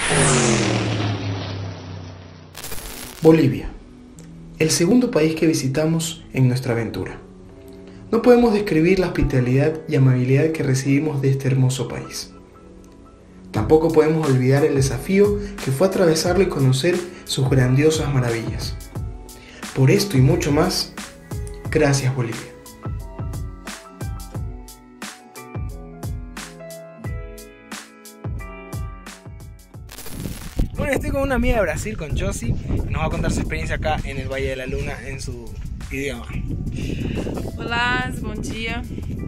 Bolivia, el segundo país que visitamos en nuestra aventura. No podemos describir la hospitalidad y amabilidad que recibimos de este hermoso país. Tampoco podemos olvidar el desafío que fue atravesarlo y conocer sus grandiosas maravillas. Por esto y mucho más, gracias Bolivia. Bueno, estoy con una amiga de Brasil, con Josie, que nos va a contar su experiencia acá en el Valle de la Luna en su idioma. Olá, bom dia.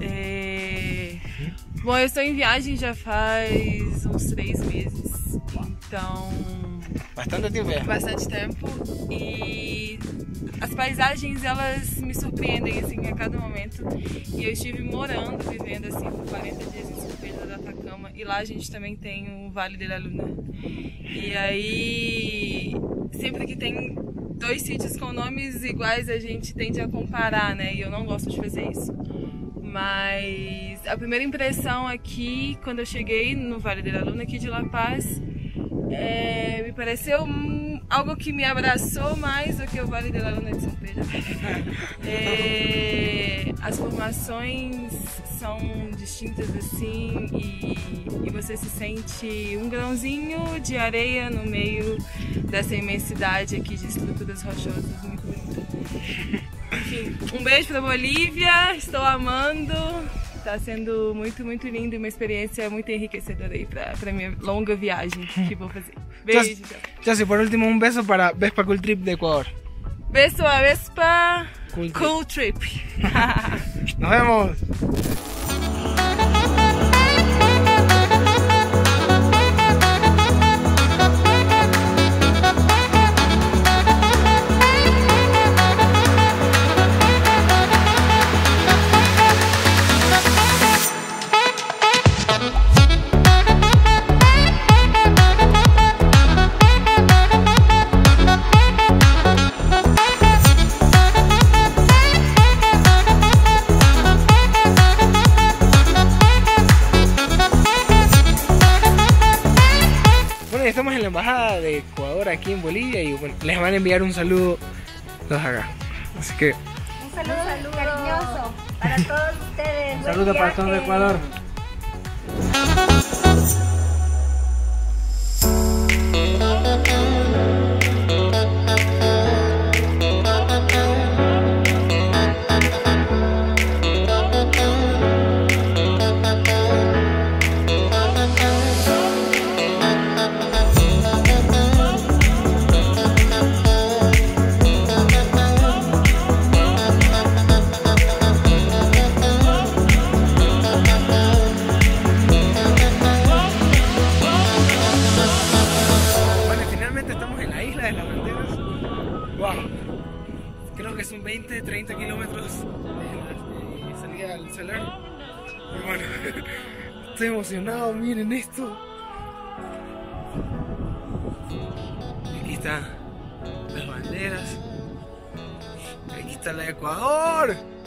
Bom, eu estou em viagem já faz uns 3 meses, então... Bastante tempo, é? Bastante tempo. E as paisagens, elas me surpreendem, assim, a cada momento. E eu estive vivendo, assim, por 40 dias em São Pedro do Atacama. E lá a gente também tem o Vale de la Luna. E aí, sempre que tem 2 sítios com nomes iguais, a gente tende a comparar, né? E eu não gosto de fazer isso. Mas a primeira impressão aqui, quando eu cheguei no Vale de la Luna, aqui de La Paz, me pareceu algo que me abraçou mais do que o Vale de la Luna de São Pedro. As formações são distintas assim e você se sente um grãozinho de areia no meio dessa imensidade aqui de estruturas rochosas, muito bonito. Enfim, um beijo pra Bolívia, estou amando. Tá sendo muito, muito lindo e uma experiência muito enriquecedora aí pra minha longa viagem que vou fazer. Beijo. Josie, por último, un beso para Vespa Cool Trip de Ecuador. Beso a Vespa Cool Trip. Nos vemos. Estamos en la embajada de Ecuador aquí en Bolivia y bueno, les van a enviar un saludo los acá. Así que un saludo cariñoso para todos ustedes. Un saludo para todos de Ecuador. Creo que son 20-30 kilómetros de salida al solar. Pero bueno, estoy emocionado, miren esto. Aquí están las banderas. Aquí está la de Ecuador.